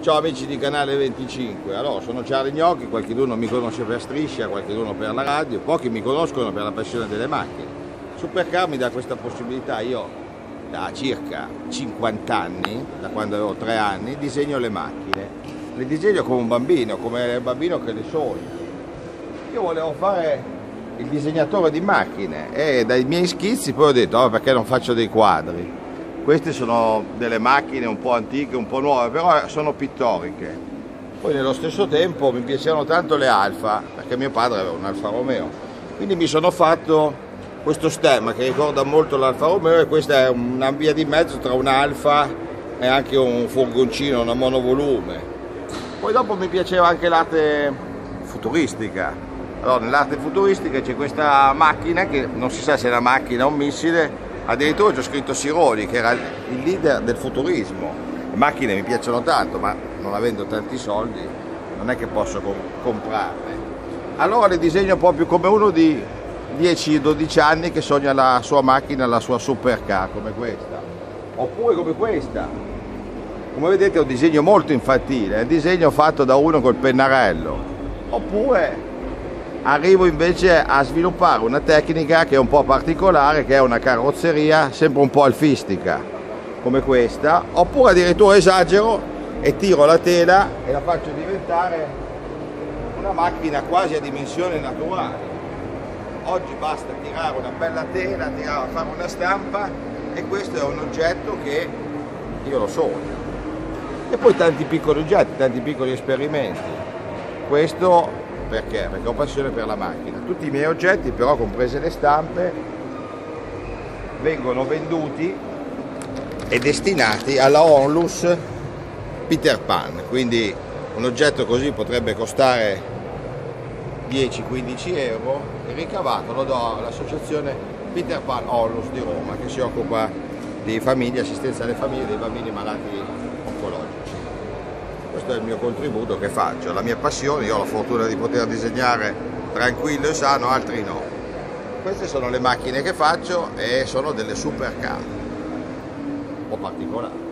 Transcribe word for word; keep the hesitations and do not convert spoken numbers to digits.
Ciao amici di Canale venticinque, allora sono Charlie Gnocchi, qualcuno mi conosce per Striscia, qualcuno per la radio, pochi mi conoscono per la passione delle macchine. Supercar mi dà questa possibilità, io da circa cinquanta anni, da quando avevo tre anni, disegno le macchine, le disegno come un bambino, come il bambino che le sogna. Io volevo fare il disegnatore di macchine e dai miei schizzi poi ho detto oh, perché non faccio dei quadri. Queste sono delle macchine un po' antiche, un po' nuove, però sono pittoriche. Poi nello stesso tempo mi piacevano tanto le Alfa, perché mio padre aveva un Alfa Romeo. Quindi mi sono fatto questo stemma che ricorda molto l'Alfa Romeo e questa è una via di mezzo tra un Alfa e anche un furgoncino, una monovolume. Poi dopo mi piaceva anche l'arte futuristica. Allora nell'arte futuristica c'è questa macchina che non si sa se è una macchina o un missile. Addirittura c'ho scritto Sironi, che era il leader del futurismo. Le macchine mi piacciono tanto, ma non avendo tanti soldi non è che posso comprarle. Allora le disegno proprio come uno di dieci dodici anni che sogna la sua macchina, la sua supercar, come questa. Oppure come questa. Come vedete è un disegno molto infantile, è un disegno fatto da uno col pennarello. Oppure arrivo invece a sviluppare una tecnica che è un po' particolare, che è una carrozzeria sempre un po' alfistica, come questa, oppure addirittura esagero e tiro la tela e la faccio diventare una macchina quasi a dimensioni naturali. Oggi basta tirare una bella tela, tirare, fare una stampa e questo è un oggetto che io lo sogno. E poi tanti piccoli oggetti, tanti piccoli esperimenti. Questo perché? Perché ho passione per la macchina. Tutti i miei oggetti, però, comprese le stampe, vengono venduti e destinati alla Onlus Peter Pan. Quindi un oggetto così potrebbe costare dieci quindici euro e ricavato lo do all'associazione Peter Pan Onlus di Roma, che si occupa di famiglie, assistenza alle famiglie dei bambini malati oncologici. Questo è il mio contributo che faccio, la mia passione. Io ho la fortuna di poter disegnare tranquillo e sano, altri no. Queste sono le macchine che faccio e sono delle supercar un po' particolari.